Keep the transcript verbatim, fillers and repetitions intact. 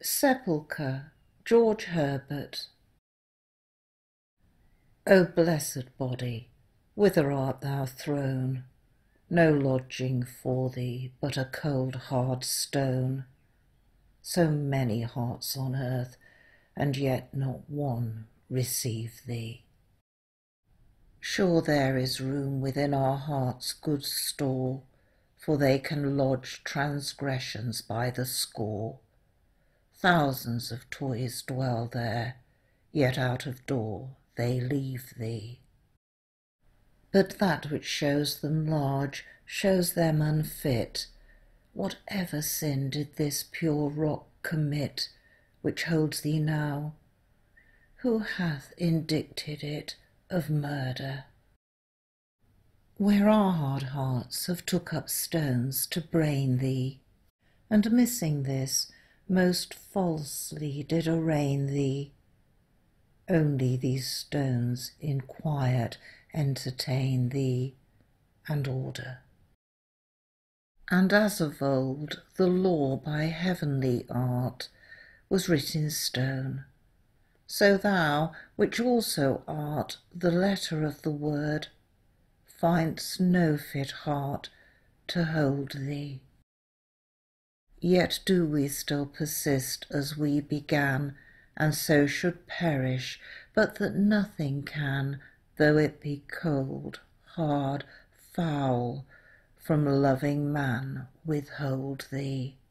Sepulchre, George Herbert. O blessed body, whither art thou thrown? No lodging for thee, but a cold hard stone. So many hearts on earth, and yet not one receive thee. Sure there is room within our hearts' good store, for they can lodge transgressions by the score. Thousands of toys dwell there, yet out of door they leave thee. But that which shows them large shows them unfit. Whatever sin did this pure rock commit, which holds thee now? Who hath indicted it of murder? Where our hard hearts have took up stones to brain thee, and missing this, most falsely did arraign thee. Only these stones in quiet entertain thee, and order. And as of old the law by heav'nly art was writ in stone, so thou, which also art the letter of the word, find'st no fit heart to hold thee. Yet do we still persist as we began, and so should perish, but that nothing can, though it be cold, hard, foul, from loving man withhold thee.